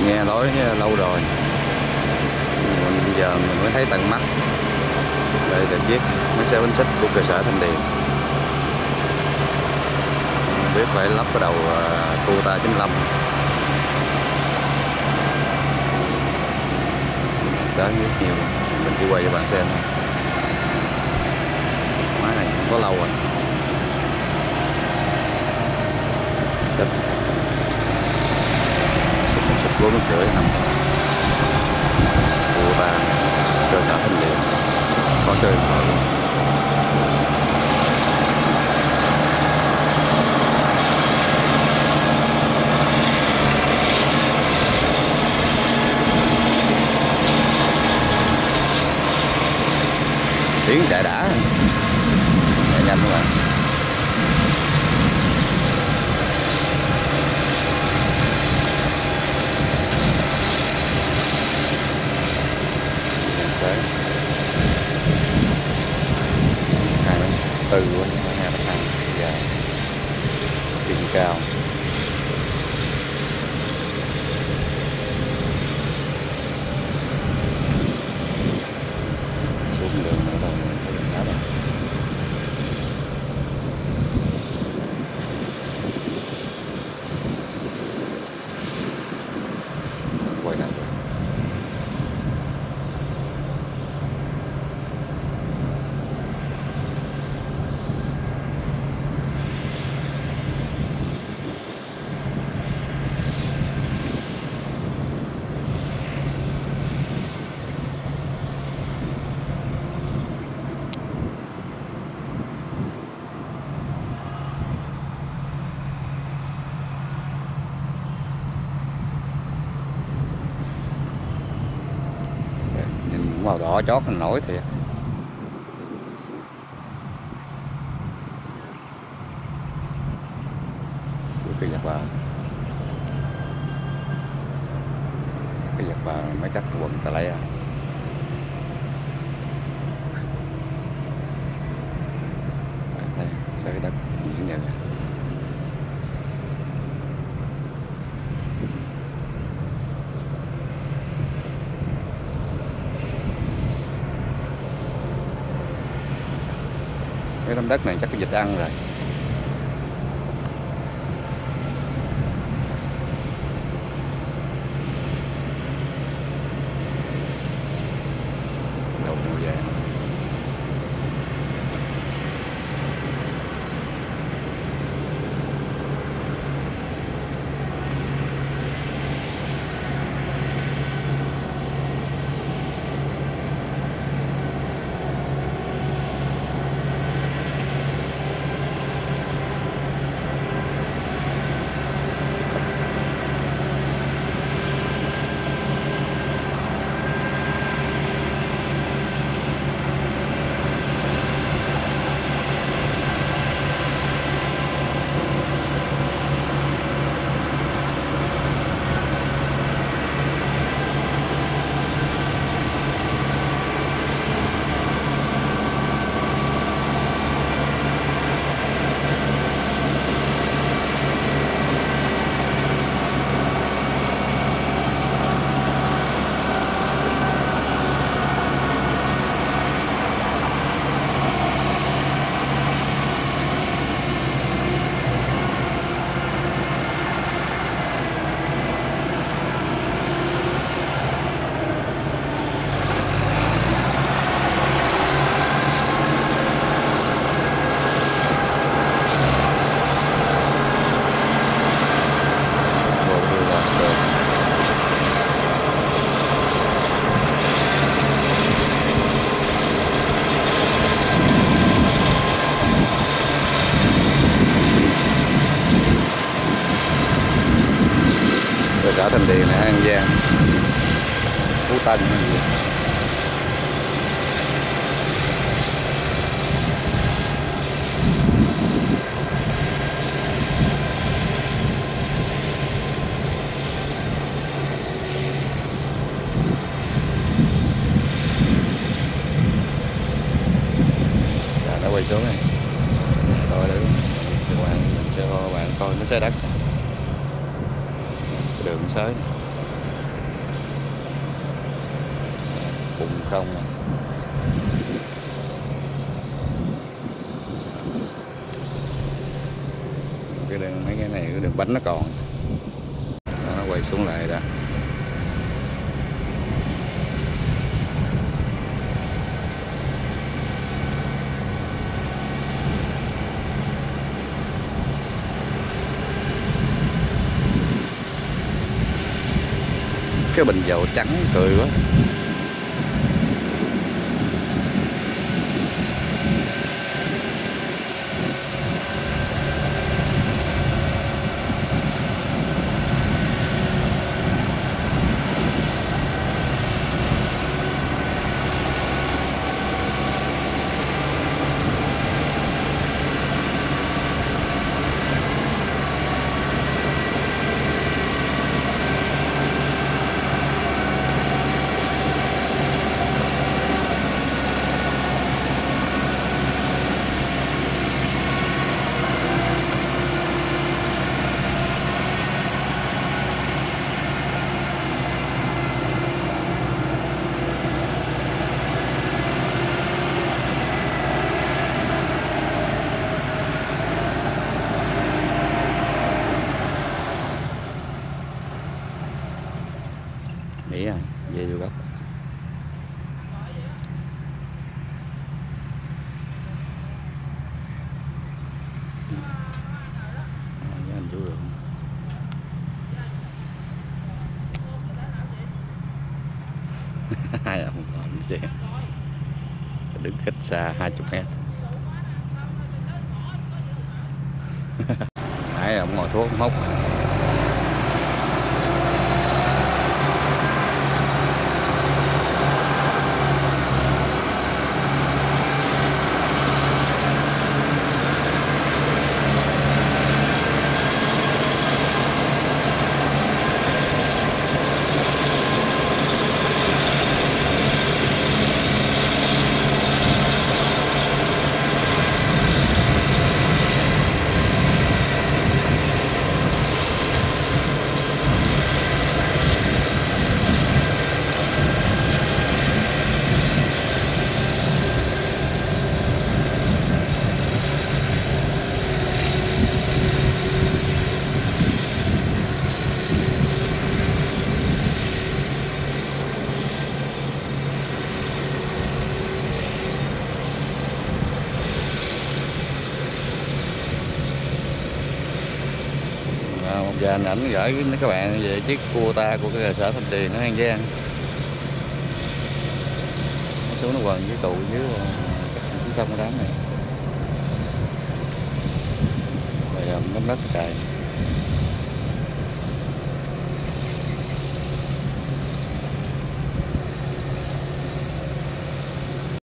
nghe nói lâu rồi, giờ mình mới thấy tận mắt. Đây là chiếc máy xe bánh xích của cơ sở Thanh Điền. Không biết phải lắp cái đầu Toyota 95. Đó rất nhiều, mình chỉ quay cho bạn xem. Máy này không có lâu rồi. Xích 4,5 năm. Toyota cơ sở Thanh Điền, có số điện thoại luôn. Tiếng chạy đã, chạy nhanh các bạn. Đấy. 2,4 của 2,5 dài, chiều cao. Xuống đường nữa rồi, khá là quay lại. Màu đỏ chót mình nổi thiệt. Cái giặt bà mấy cách quần tà lay à. Đây sới đất những nhà này. Cái tấm đất này chắc có vịt ăn rồi. Đầu màu vàng. Xã Thanh Điền này, An Giang, Phú Tân hay gì. Đã quay xuống này, rồi để cho bạn coi nó xe đất. Đường xới. bùn không à. Cái đường mấy cái này cái đường bánh nó còn nó quay xuống lại đó. Cái bình dầu trắng cười quá. Nghĩ rồi, về vô góc. Với anh chú được. Hai ông làm gì? Đứng cách xa 20 mét. Nãy ông ngồi thuốc mốc. Giờ anh ảnh gửi các bạn về chiếc Kubota của cái cơ sở Thanh Tiền ở An Giang. Nó xuống nó quần với tụ dưới sông cái đám này. Rồi nó đất trời.